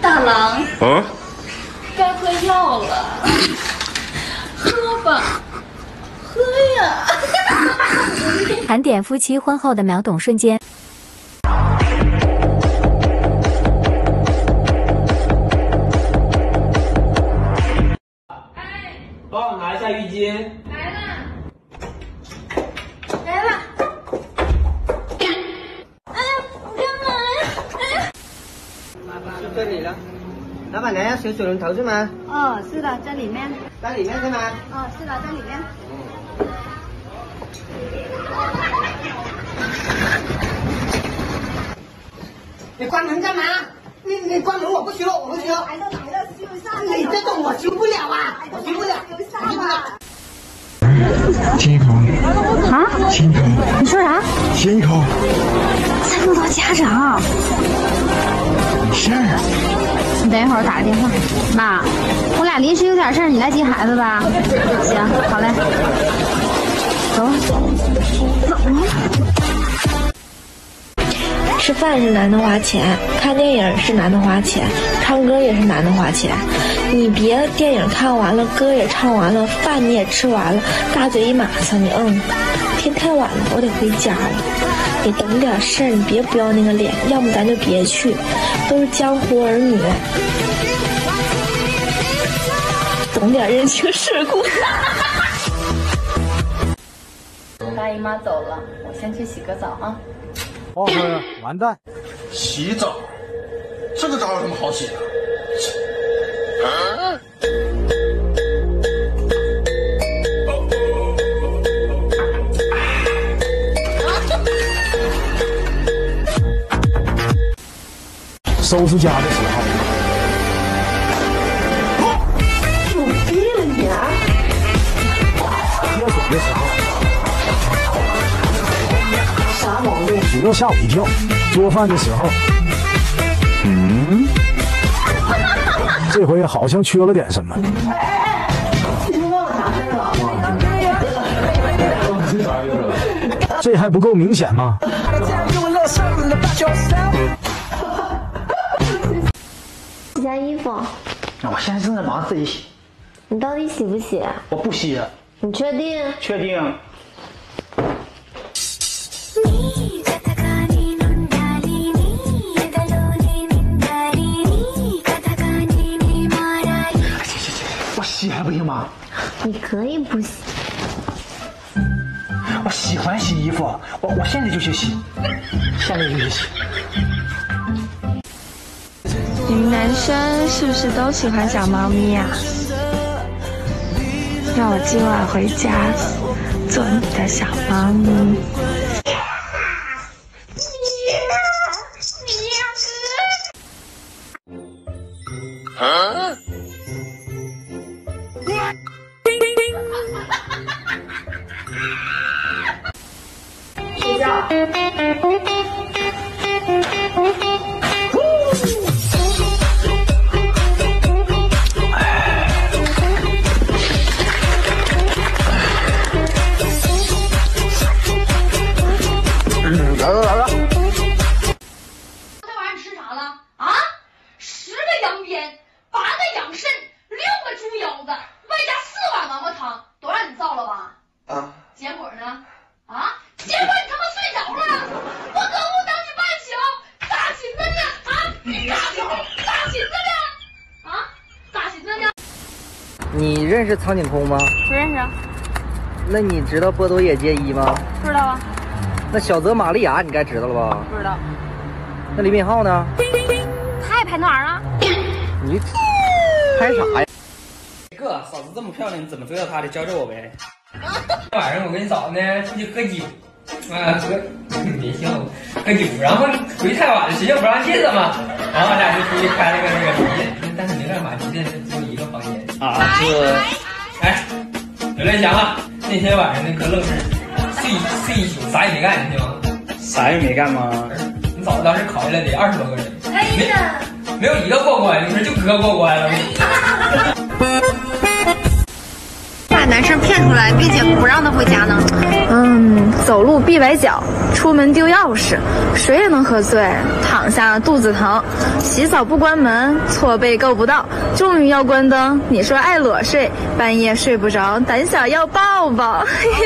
大郎，该喝药了，喝吧，喝呀！ 盘点夫妻婚后的秒懂瞬间。 帮我拿一下浴巾。 来了，来了。哎呀，你干嘛呀？ 是这里了。老板娘要修水龙头是吗？ 哦，是的，在里面。 在里面是吗？ 哦，是的，在里面。 你关门干嘛？你关门我不修，我不修。 来了，修一下。 你这种我修不了啊，我修不了。 修一下吧。 亲一口啊？ 亲一口。 你说啥？ 亲一口。 再录到家长。 没事儿。 你等一会儿打个电话。妈，我俩临时有点事儿，你来接孩子吧。行，好嘞。走了。 吃饭是男的花钱，看电影是男的花钱，唱歌也是男的花钱。你别电影看完了，歌也唱完了，饭你也吃完了，大嘴一马上你天太晚了，我得回家了。你懂点事儿，你别不要那个脸，要么咱就别去，都是江湖儿女，懂点人情世故。 大姨妈走了，我先去洗个澡啊。 报告呀，完蛋！ 洗澡，这个澡有什么好洗的？ 收拾家的时候， 有病你啊！ 热水的时候， 啥毛病？ 主要吓我一跳。做饭的时候，这回好像缺了点什么。 你是忘了啥事了？ 这还不够明显吗？ 洗下衣服。 我现在正在忙自己洗。 你到底洗不洗？ 我不洗。 你确定？ 确定。我洗还不行吗？ 你可以不洗。 我喜欢洗衣服，我现在就去洗，现在就去洗。 你们男生是不是都喜欢小猫咪呀？让我今晚回家做你的小猫咪。 睡觉。 来了。 昨天晚上吃啥了啊？10个羊鞭，8个羊肾，6个猪腰子，外加4碗王八汤，都让你造了吧？ 啊。 结果呢？啊？结果你他妈睡着了！我搁屋当时半宿，咋寻思呢？啊？你咋寻思呢？啊？咋寻思呢？ 你认识苍井空吗？ 不认识。 那你知道波多野结衣吗？ 不知道啊。 那小泽玛利亚你该知道了吧？ 不知道。 那李敏镐呢？ 他也拍那玩意儿啊？ 你拍啥呀？ 哥，嫂子这么漂亮，你怎么追到她的？教教我呗。晚上我跟你嫂子呢出去喝酒，别笑，喝酒，然后回太晚了，学校不让进了嘛，然后俺俩就出去开了个那个酒店，但是没干嘛，酒店只有一个房间啊，刘连祥啊，那天晚上那可愣是睡一宿，啥也没干，你信吗？啥也没干吗？你嫂子当时考下来得20多个人，没有一个过关，你说就哥过关了。 把男生骗出来，并且不让他回家呢？ 走路必崴脚，出门丢钥匙，谁也能喝醉，躺下肚子疼，洗澡不关门，错被够不到，终于要关灯，你说爱裸睡，半夜睡不着，胆小要抱抱。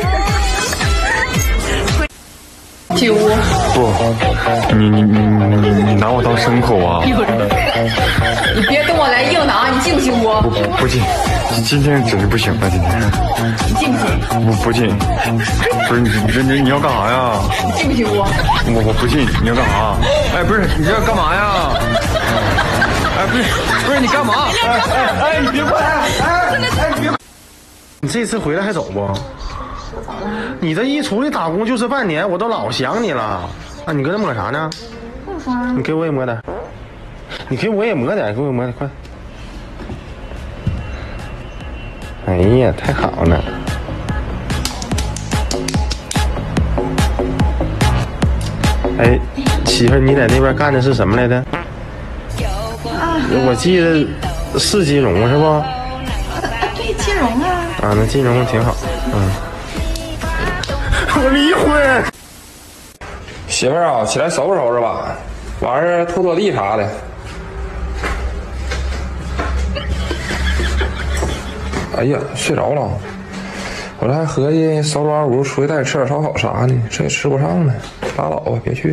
进屋。 不，你拿我当牲口啊！ 你别跟我来硬的啊！你进不进屋？ 不进，今天真是不行了，今天。 你进不进？ 不进。不是你要干啥呀？ 你进不进屋？ 我不进，你要干啥？哎，不是你这要干嘛呀？哎，不是你干嘛？哎，你别过来！哎，你别！ 你这次回来还走不？你这一出去打工就是半年，我都老想你了。啊，你搁这抹啥呢？你给我也抹点。你给我也抹点，给我抹点，快！哎呀，太好了！哎，媳妇儿，你在那边干的是什么来着？我记得是金融是不？ 对，金融啊。 啊，那金融挺好。我离婚。 媳妇儿啊，起来收拾收拾吧，晚上拖拖地啥的。哎呀，睡着了。我这还合计收拾完屋出去带吃点烧烤啥呢，这也吃不上呢，拉倒吧，别去。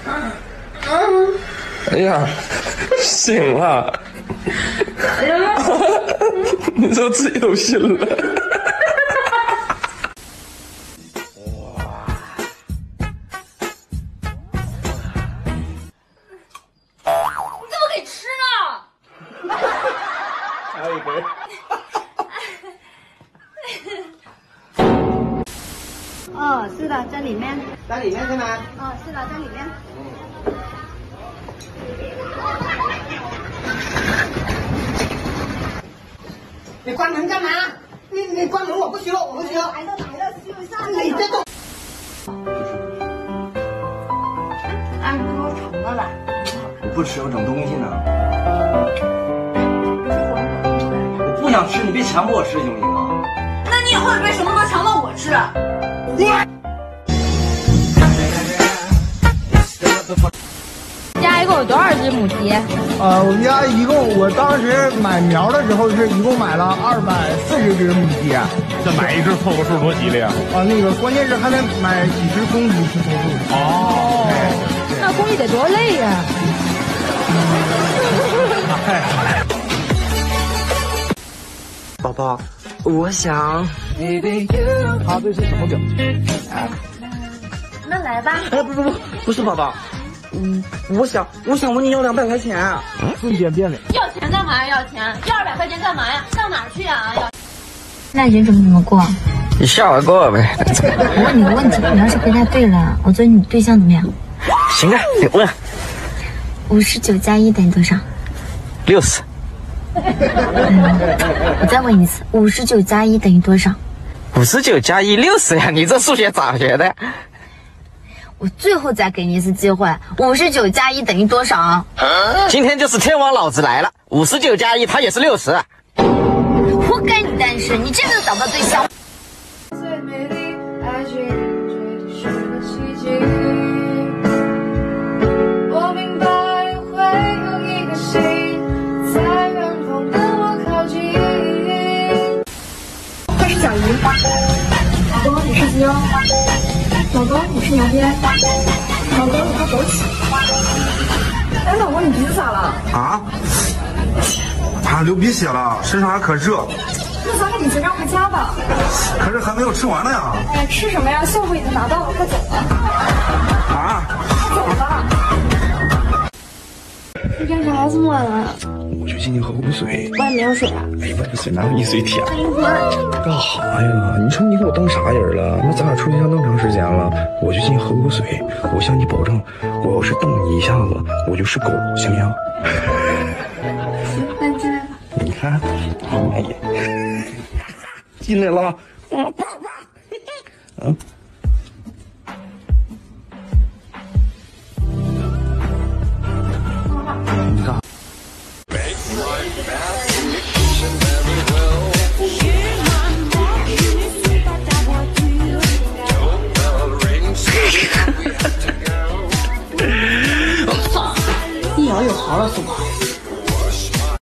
哎呀，醒了。哎呀，你说自己都信了。 哦，是的，在里面。 在里面是吗？ 哦，是的，在里面。 你关门干嘛？你关门，我不修，我不修。 来了，修一下。 你这都。 哎，你给我盛过来。 我不吃，我整东西呢。我不想吃，你别强迫我吃，行不行啊？ 那你以后也别什么都强迫我吃。 家一共有多少只母鸡？ 我们家我当时买苗的时候一共买了240只母鸡。 这买一只凑个数多吉利啊！ 那个关键是还得买几只公鸡去凑数。 哦，那公鸡得多累呀！ 宝宝，我想。 他这是什么表情？ 那来吧。 哎，不是宝宝。我想问你要200块钱。 瞬间变脸。 要钱干嘛呀？要钱，要200块钱干嘛呀？上哪儿去啊？ 那人怎么过？ 你笑我过呗。 我问你个问题，你要是回答对了，我做你对象怎么样？ 行啊，你问。 59加1等于多少 ？60。 我再问一次，59加1等于多少 ？59加1 60呀！你这数学咋学的？ 我最后再给你一次机会，59加1等于多少？ 今天就是天王老子来了，59加1它也是60。 活该你单身，你这个找不到对象。 最美丽爱情追的是个奇迹，我明白会有一个心在远方跟我靠近。 我是小鱼，老公你是鸡肉，老公你是牛鞭，老公你是枸杞。哎，老公你鼻子咋了？ 啊，流鼻血了，身上还可热。 那咱赶紧结账回家吧。 可是还没有吃完呢呀。 哎，吃什么呀？项目已经拿到了，快走吧。走吧。你干啥这么晚了？ 我就进去喝口水。 外面没有水啊？ 哎，外面水哪有你水甜？ 那一会儿。 干啥呀？你瞅你给我当啥人了？那咱俩处对象那么长时间了，我就进去喝口水。我向你保证，我要是瞪你一下子，我就是狗，行不行？ 那进来吧。 你看，哎呀，进来了，爸爸，